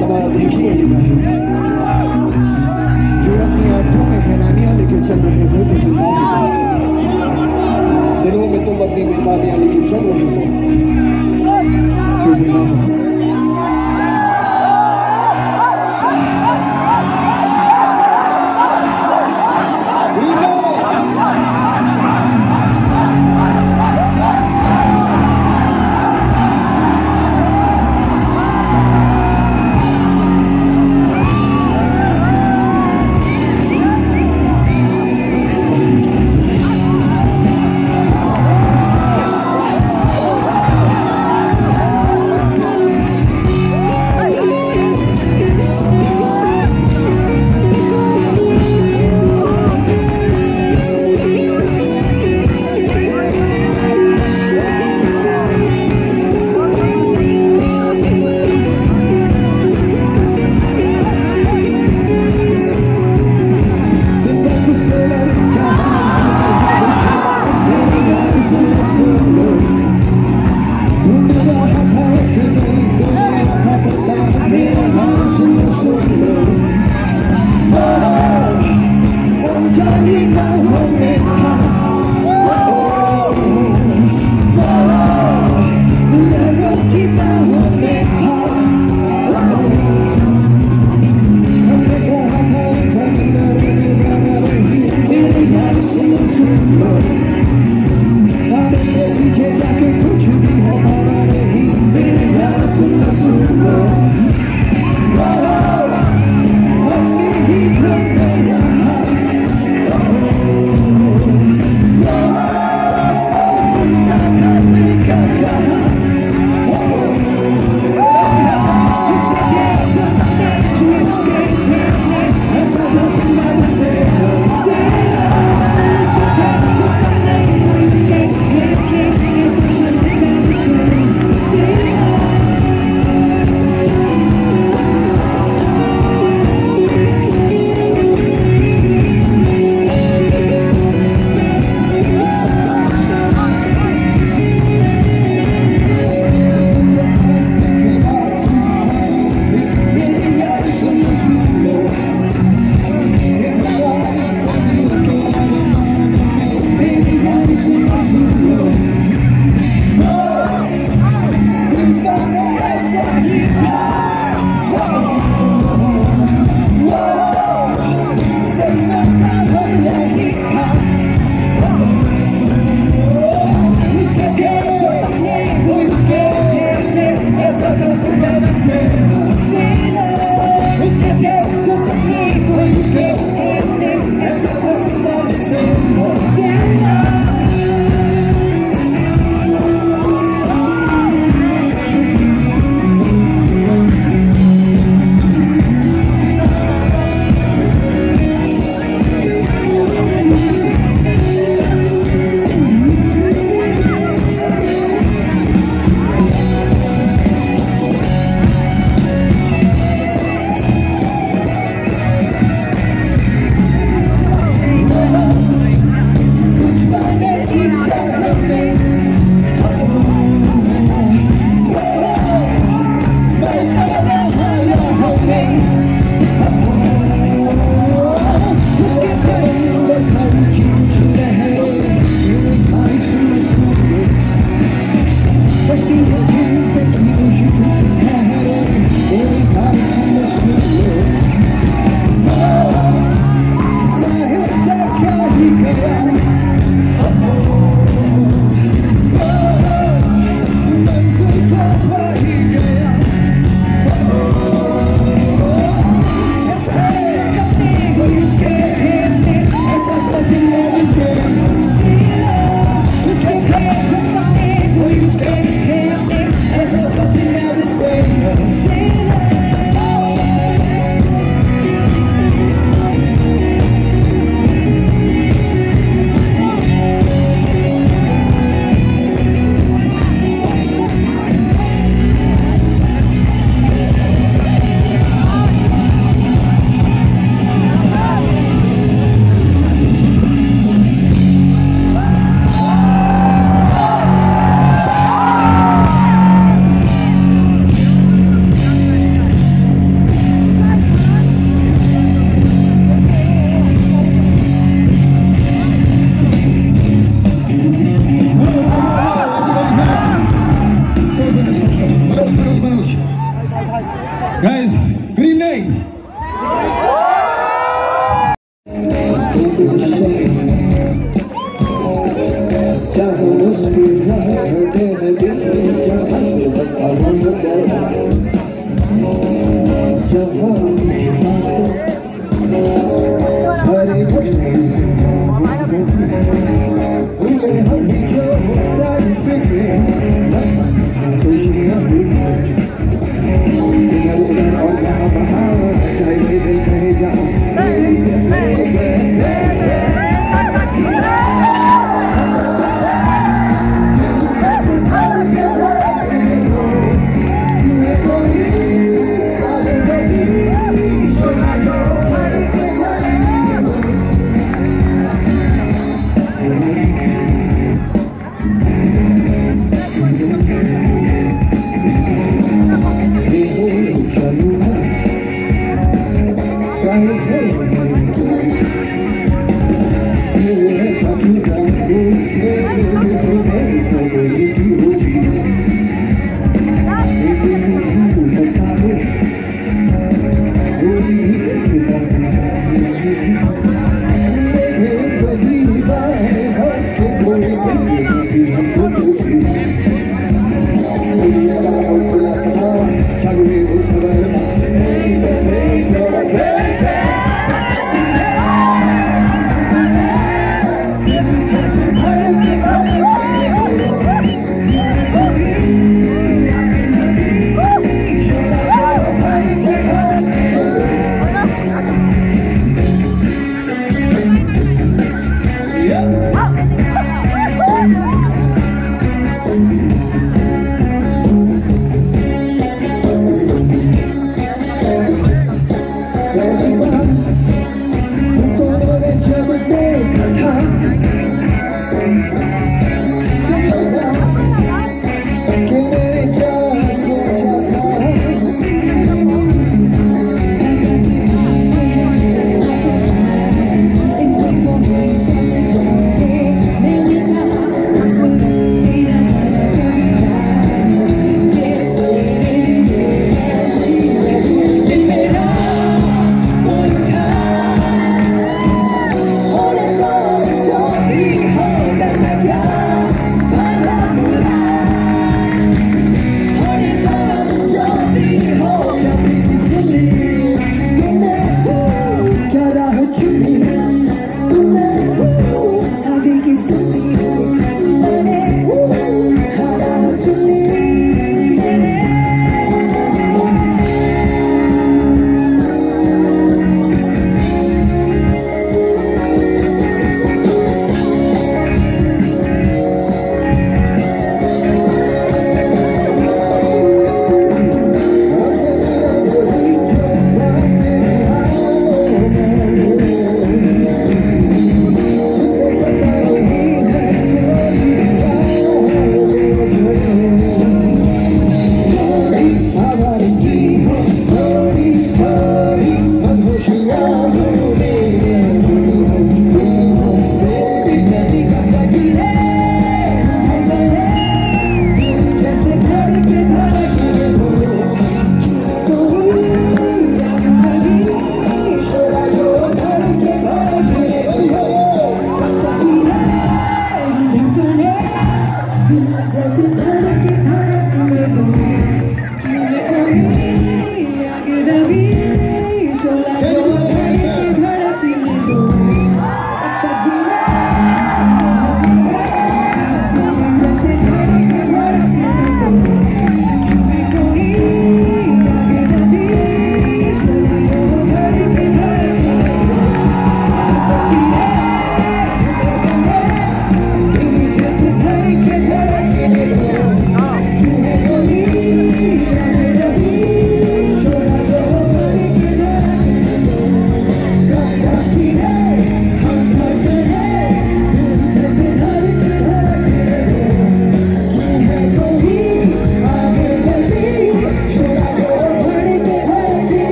सवाल देखिए निगाहें, जो अपनी आंखों में हैरानियां लेके चल रहे हो तो जिंदा हो, दिलों में तुम अपनी बेताबियां लेके चल रहे हो तो जिंदा हो।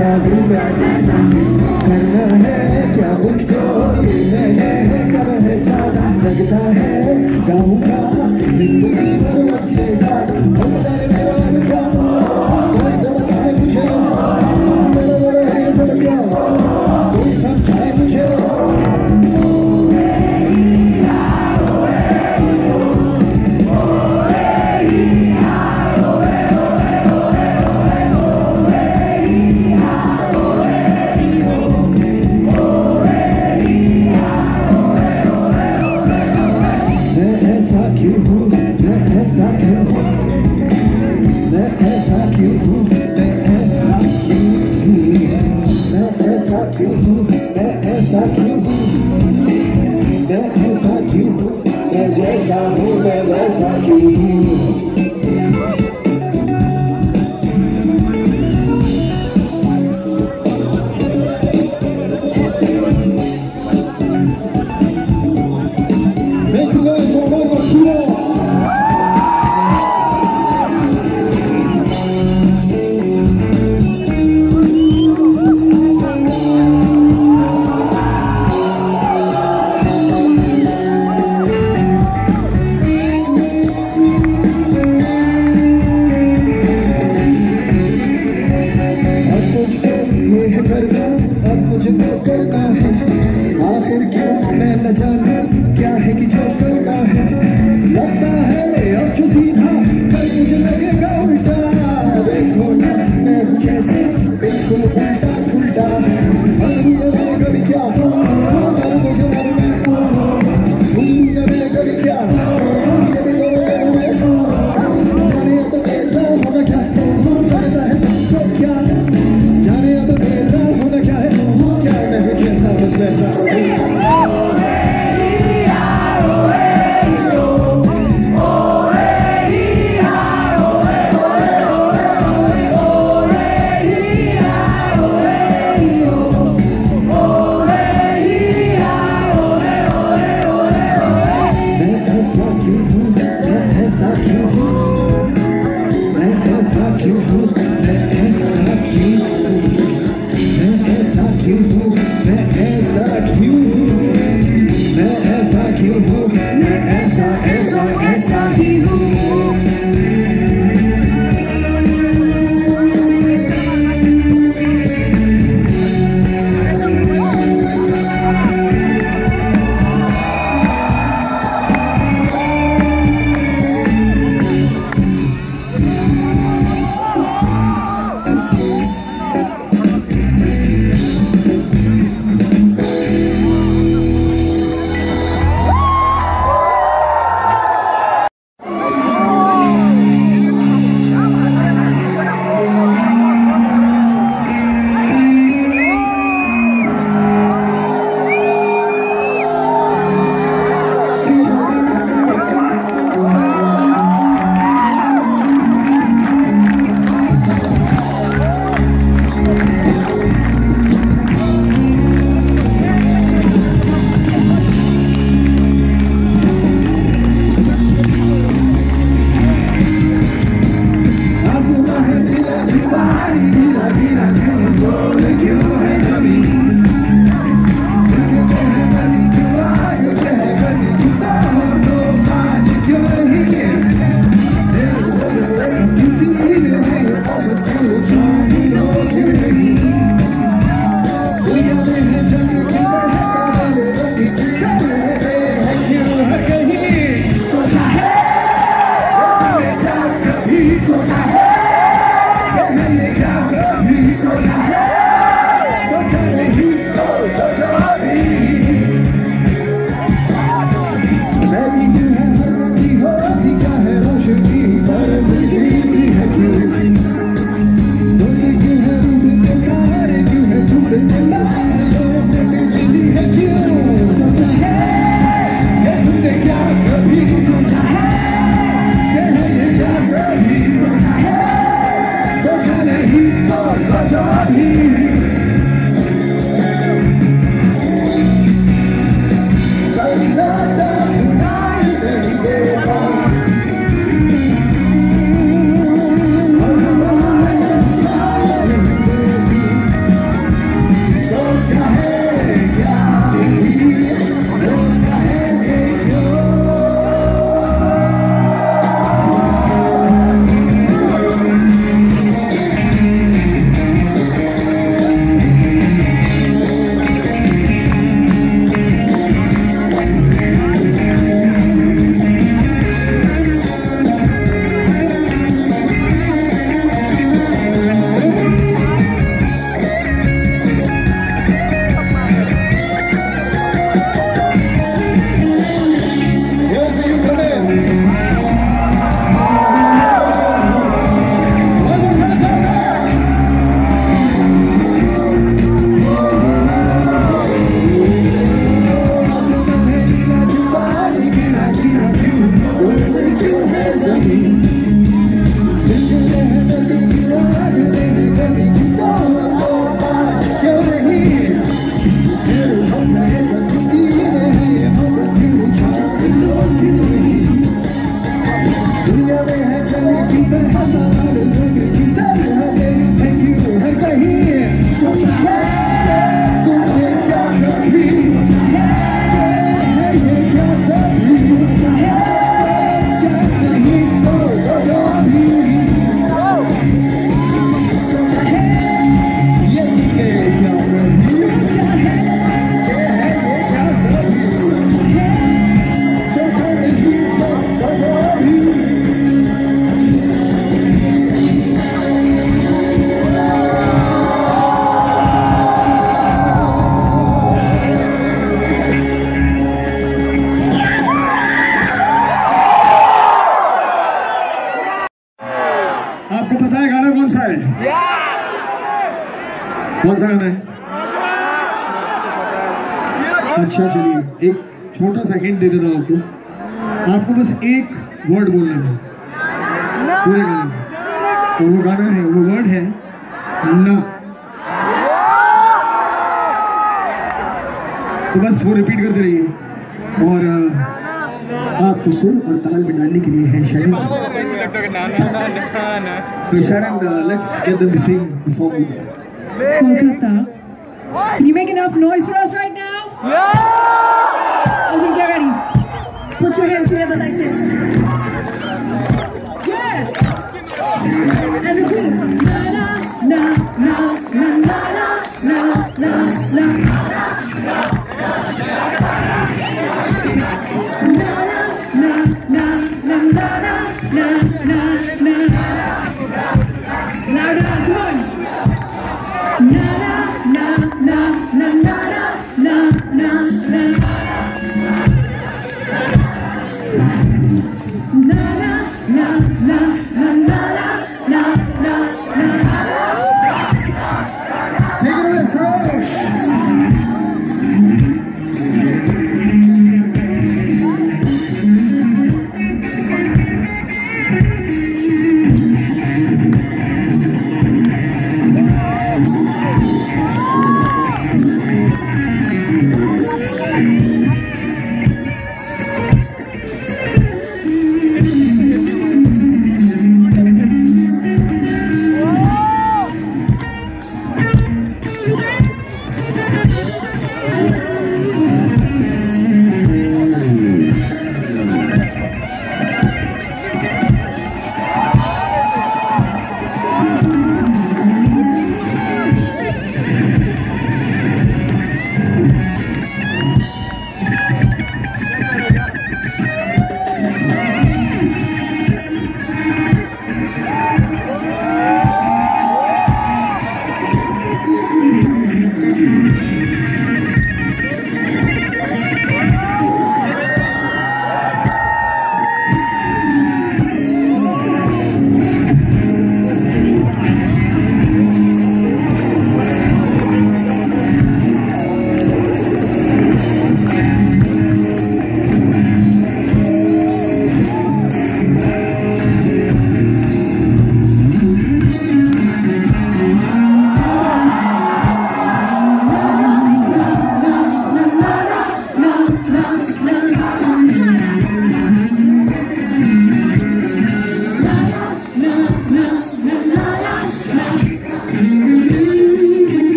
जैसा हूँ मैं करना है क्या मुझको ये मैंने कब है ज्यादा लगता है गाऊंगा जिंदगी भर बसलेगा क्या कोई तो बताए मुझे मेरे बड़े है सब क्या कोई समझाए मुझे जैसा हूँ मैं वैसा क्यों Make some noise for one more Kilo. अब मुझे वो करना है आखिर क्यों मैं न जानूं क्या है कि जो करना है लगता है अब जो सीधा कल मुझे लगेगा उल्टा देखो ना मैं हूँ जैसे बिल्कुल उल्टा उल्टा मैं कभी क्या सुनूंगा मैं कभी क्या जाने तो मेरा होना क्या करता है तो क्या जाने तो मेरा होना क्या है क्या मैं हूँ जैसा बस वैसा आपको पता है गाना कौन सा है? कौन सा गाना है? अच्छा चलिए एक छोटा सा हिंट दे देता हूँ आपको। आपको बस एक वर्ड बोलना है पूरे गाने में, और वो गाना है, वो वर्ड है ना। तो बस वो रिपीट करते रहिए। और आपको सुर और ताल में डालने के लिए है शरण। तो शरण, let's get them to sing the song with us. Kolkata, can you make enough noise for us right now? Yeah! Okay, get ready. Put your hands together like this. Yeah! And repeat. Na na na na na na na na na na. Louder, come on. Na na na na na na na na na. Na na na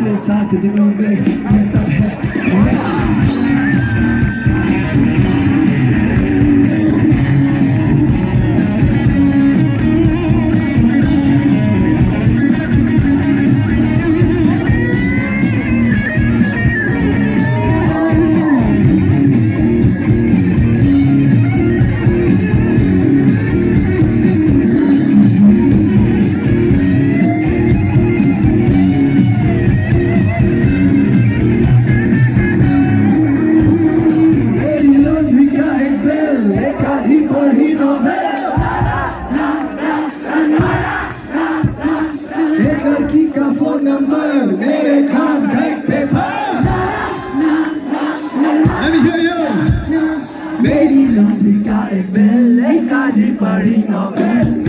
पिछले 7 दिनों में ये सब है एक लड़की का phone number मेरे खाम बैग पे था मेरी लॉन्ड्री का एक बिल एक आधी पड़ी नॉवेल